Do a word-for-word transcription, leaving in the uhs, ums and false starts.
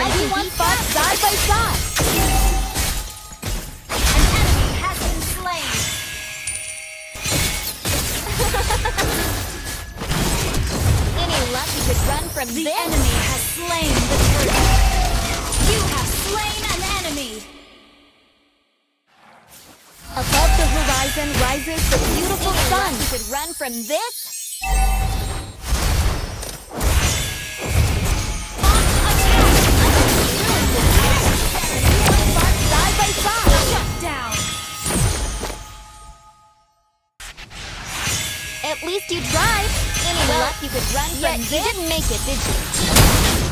Everyone fought side by side. An enemy has been slain. Any luck you could run from The this? enemy has slain the turret. You have slain an enemy. Above the horizon rises the beautiful Any sun. luck You could run from this? Side by side. Shut down. At least you tried. Any Well, luck you could run yet from you this? didn't make it, did you?